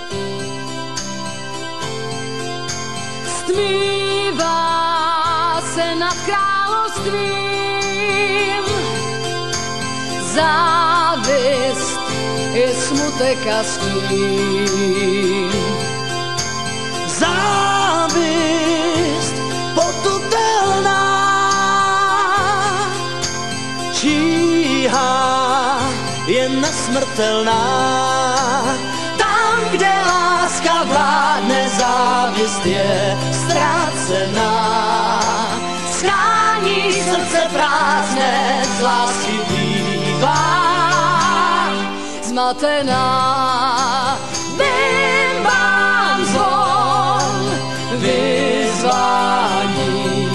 Stmívá se nad královstvím, závist je smutek a stín. Závist potutelná, číha je nesmrtelná. Tam, kde láska vládne, závist je ztracená. Schrání srdce prázdné, z lásky bývá Zmatená bimbám zvon vyzvání,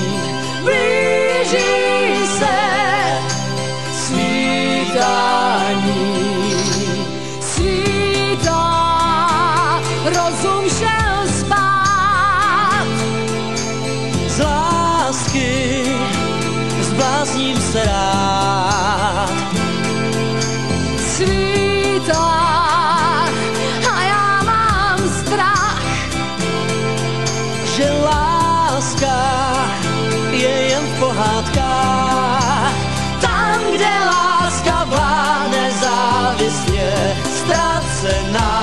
blíží se svítání. Svítá, rozum šel spát, z lásky zblázním se rád. Svítá a já mám strach, že láska je jen v pohádkách. Tam, kde láska vládne, závist je ztracená.